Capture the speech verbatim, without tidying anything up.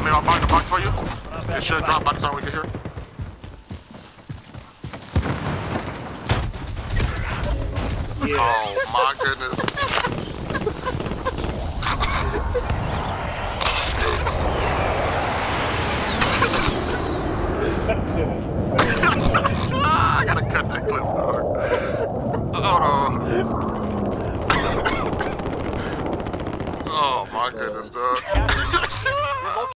me, I'll mark the box for you. It should drop by the time we get here. Yeah. Oh my goodness.